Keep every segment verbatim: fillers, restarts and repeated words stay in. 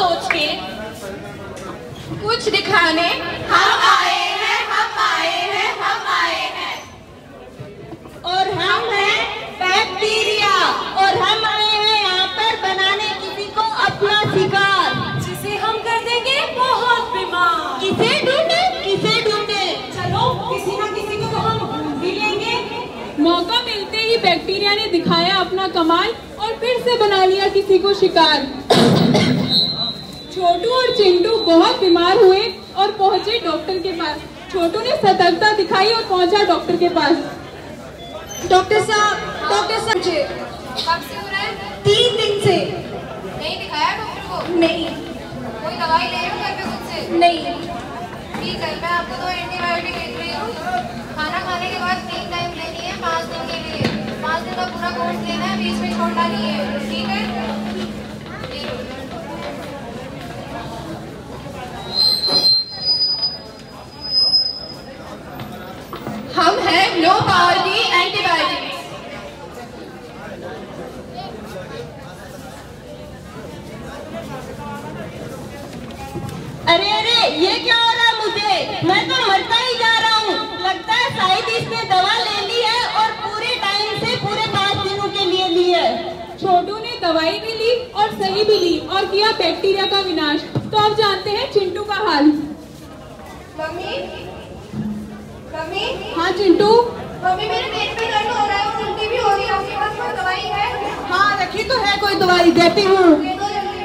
सोच के कुछ दिखाने हम आए हैं, हम आए हैं, हम आए हैं। और हम हैं बैक्टीरिया, और हम आए हैं यहाँ पर बनाने किसी को अपना शिकार, जिसे हम कर देंगे बहुत बीमार। किसे ढूंढे, किसे ढूंढे? चलो किसी ना किसी को तो हम ढूंढ भी लेंगे। मौका मिलते ही बैक्टीरिया ने दिखाया अपना कमाल और फिर से बना लिया किसी को शिकार। छोटू और चिंटू बहुत बीमार हुए और पहुंचे डॉक्टर के पास। छोटू ने सतर्कता दिखाई और पहुंचा डॉक्टर के पास। डॉक्टर साहब, डॉक्टर साहब जी, कब से हो रहा है? तीन दिन से। नहीं दिखाया डॉक्टर को? नहीं। कोई दवाई ले रहे हो घर पे खुद से? नहीं। ठीक है, मैं आपको दो एंटीबायोटिक लिख रही हूँ। खाना खाने के बाद तीन टाइम लेनी है, पाँच दिन के लिए। पाँच दिन का पूरा कोर्स लेना है, बीच में छोड़ना नहीं है, ठीक है? हम हैं लो पावर की एंटीबायोटिक। अरे अरे, ये क्या हो रहा है मुझे? मैं तो मरता ही जा रहा हूँ। लगता है शायद इसने दवा ले ली है और पूरे टाइम से पूरे पाँच दिनों के लिए ली है। छोटू ने दवाई भी ली और सही भी ली और किया बैक्टीरिया का विनाश। तो अब जानते हैं चिंटू का हाल। मम्मी, मम्मी, हाँ चिंटू। मम्मी मेरे पेट में दर्द हो रहा है और उल्टी भी हो रही है। आपके पास कोई दवाई है? हाँ रखी तो है, कोई दवाई देती हूँ। दे दो जल्दी।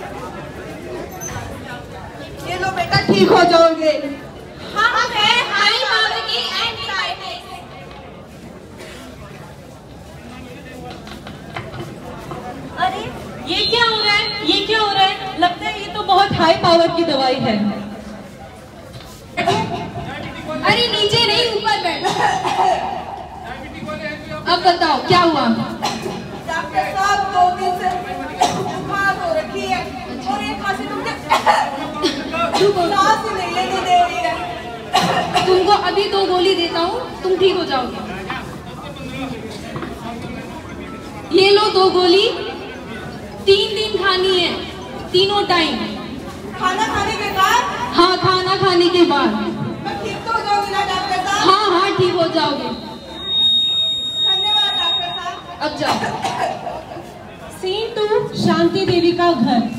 ये लो बेटा, ठीक हो जाओगे। हम हैं हाई पावर की एंटीबायोटिक। अरे ये क्या हो रहा है, ये क्या हो रहा है? लगता है ये तो बहुत हाई पावर की दवाई है। अरे नीचे नहीं, ऊपर बैठ। अब बताओ क्या हुआ? डॉक्टर साहब, दो दिन से बुखार हो रखी है और एक खांसी तुमने सांस ही नहीं लेने दे रही है। तुमको अभी दो गोली देता हूँ, तुम ठीक हो जाओगे। ये लो दो गोली, तीन दिन खानी है, तीनों टाइम। खाना खाने के बाद? हाँ, खाना खाने के बाद। मैं ठीक तो हो जाऊंगी ना डॉक्टर साहब? हाँ हाँ ठीक हो जाओगे। धन्यवाद डॉक्टर साहब। अब जाओ। सीन टू, शांति देवी का घर।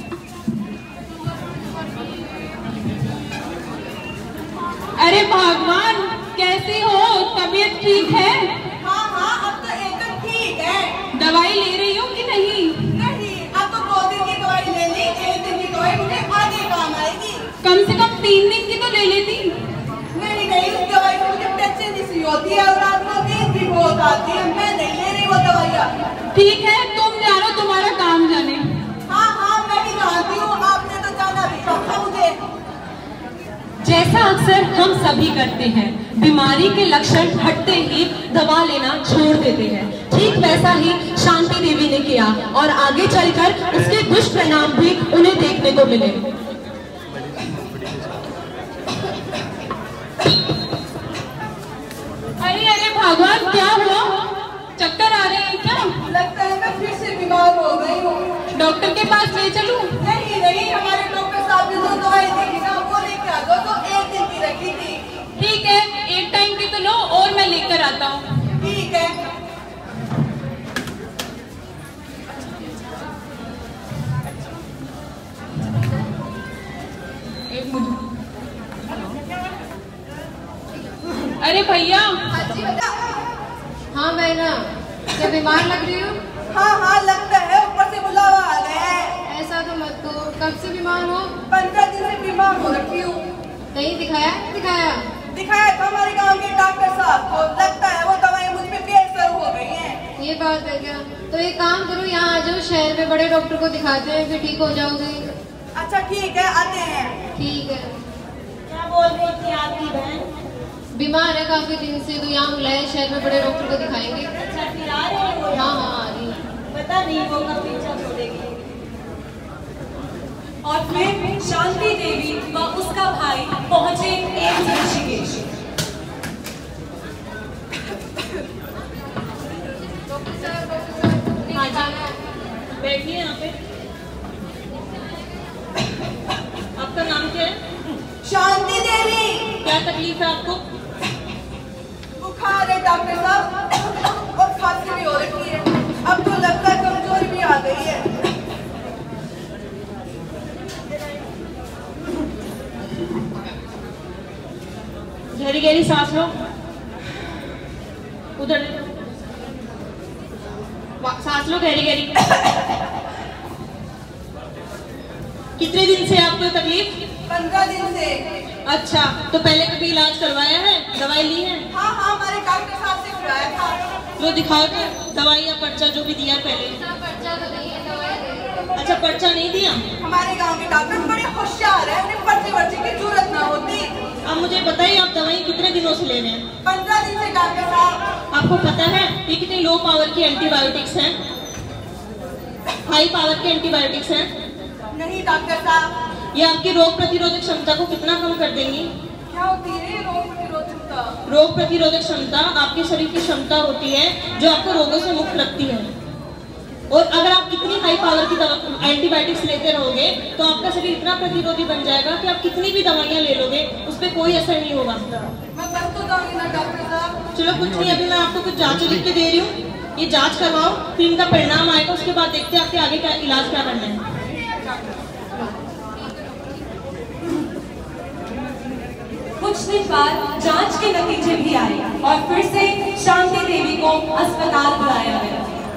अरे भगवान, कैसे हो? तबीयत ठीक है? हाँ हाँ, अब तो एकदम ठीक है। दवाई ले रही हो कि नहीं? नहीं, अब तो दो दिन की दवाई ले ली, एक दिन की दवाई मुझे आगे काम आएगी। कम से कम तीन दिन की तो ले लेती। नहीं नहीं, उस दवाई से मुझे टेंशन सी होती है और रात को नींद भी बहुत आती है। मैं नहीं ले रही वो दवाइयाँ। ठीक है, तुम जानो, तुम्हारा काम जाने। हाँ हाँ, मैं भी जानती हूँ, आपने तो जाना भी था मुझे। जैसा अक्सर हम सभी करते हैं, बीमारी के लक्षण हटते ही दवा लेना छोड़ देते हैं, ठीक वैसा ही शांति देवी ने किया और आगे चलकर उसके दुष्परिणाम भी उन्हें देखने को मिले। अरे अरे भगवान, क्या हुआ? चक्कर आ रहे हैं क्या? लगता है मैं फिर से बीमार हो गई हूँ। डॉक्टर के पास ले चलूं? नहीं नहीं, हमारे डॉक्टर साहब ने जो दवाई दी ना वो लेके आ दो, तो एक दिन की रखी थी। ठीक है, एक टाइम की तो लो और मैं लेकर आता हूँ। ठीक है। एक मिनट। अरे भैया। हाँ मैं ना, क्या बीमार लग रही हो? हाँ हाँ लगता है, ऊपर से बुलावा आ गया है। ऐसा तो मत कहो, कब से बीमार हो? पंद्रह दिन से बीमार हो रखी हूँ। कहीं दिखाया नहीं दिखाया? दिखाया था हमारे गांव के डॉक्टर साहब को, लगता है वो दवाई मुझ पे बेअसर हो गई है। ये बात है क्या? तो एक काम करो, यहाँ आ जाओ, शहर में बड़े डॉक्टर को दिखाते हैं, फिर ठीक हो जाओगे। अच्छा ठीक है, आते हैं। ठीक है। क्या बोल रही थी आपकी बहन? बीमार है काफी दिन से, तो यहाँ बुलाए, शहर में बड़े डॉक्टर को दिखाएंगे। अच्छा फिर आ रहे हो? हाँ हाँ आ रही है। पता नहीं वो कब पीछा छोड़ेगी। और फिर शांति देवी व उसका भाई पहुंचे एम्स ऋषिकेश। हाँ जी, बैठिए यहाँ पे। तकलीफ है आपको? बुखार है डॉक्टर साहब और खांसी भी हो रखी है। अब तो लगता है कमजोरी भी आ गई है। गहरी गहरी सांस लो, उधर सांस लो गहरी गहरी। कितने दिन से आपको ये तकलीफ? पंद्रह दिन से। अच्छा, तो पहले कभी इलाज करवाया है, दवाई ली है? हाँ हाँ, हमारे डॉक्टर साहब से करवाया था। लो दिखाओ तो दवाई या पर्चा जो भी दिया पहले। पर्चा तो नहीं है, दवाई दे। अच्छा, पर्चा नहीं दिया? हमारे गांव के डॉक्टर बड़े होशियार है, उन्हें पर्चे वर्चे की जरूरत ना होती। अब मुझे बताइए आप दवाई कितने दिनों से ले रहे हैं? पंद्रह दिन से डॉक्टर साहब। आपको पता है ये कितनी लो पावर की एंटीबायोटिक्स हैं? हाई पावर की एंटीबायोटिक्स हैं? नहीं डॉक्टर साहब। ये आपकी रोग प्रतिरोधक क्षमता को कितना कम कर देंगी? क्या होती है रोग प्रतिरोधक क्षमता? रोग प्रतिरोधक क्षमता आपके शरीर की क्षमता होती है जो आपको रोगों से मुक्त रखती है। और अगर आप इतनी हाई पावर की दवा एंटीबायोटिक्स लेते रहोगे तो आपका शरीर इतना प्रतिरोधी बन जाएगा कि आप कितनी भी दवाइयाँ ले लोगे उस पर कोई असर नहीं होगा। मैं बस तो जाऊंगी ना डॉक्टर साहब। चलो कुछ नहीं, अभी मैं आपको कुछ जांच लिख के दे रही हूँ, ये जांच करवाओ, फिर इनका परिणाम आएगा, उसके बाद देखते हैं आपके आगे क्या इलाज क्या करना है। कुछ दिन बाद जांच के नतीजे भी आए और फिर से शांति देवी को अस्पताल बुलाया गया।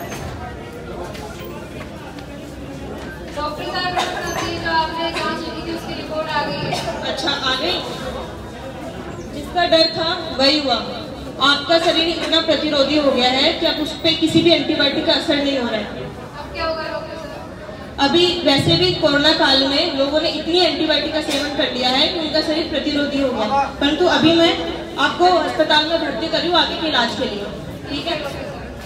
डॉक्टर साहब जो आपने जांच लिखी थी उसकी रिपोर्ट आ गई है। अच्छा, आ गई? जिसका डर था वही हुआ। आपका शरीर इतना प्रतिरोधी हो गया है कि अब उस पर किसी भी एंटीबायोटिक का असर नहीं हो रहा है। अब क्या होगा डॉक्टर साहब? अभी वैसे भी कोरोना काल में लोगों ने इतनी एंटीबायोटिक का सेवन कर लिया है कि उनका शरीर प्रतिरोधी हो गया, परंतु अभी मैं आपको अस्पताल में भर्ती करी हूँ आगे के इलाज के लिए। ठीक है?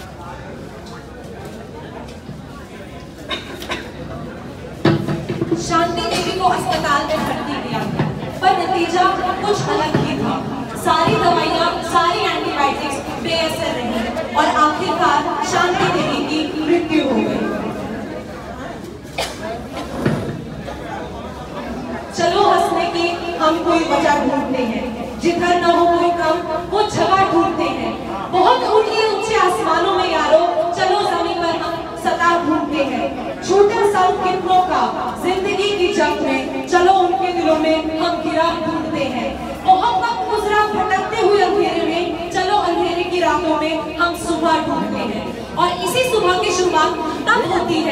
शांति देवी को अस्पताल में भर्ती किया गया, पर नतीजा कुछ अलग ही था। सारी दवाइयाँ, सारी एंटीबायोटिक्स बेअसर रही और आखिरकार शांति देवी की मृत्यु हो गई। चलो हंसने की हम कोई वजह ढूंढते हैं, जिधर न हो कोई कम वो जगह ढूंढते हैं। बहुत ऊंचे ऊंचे आसमानों में यारो, चलो जमीन पर हम सता ढूंढते हैं। छोटा सा कितनों का जिंदगी की जंग में, चलो उनके दिलों में हम गिरा ढूंढते हैं। बहुत वक्त गुजरा भटकते हुए अंधेरे में, चलो अंधेरे की रातों में हम सुबह ढूंढते हैं। और इसी सुबह की शुरुआत तब होती है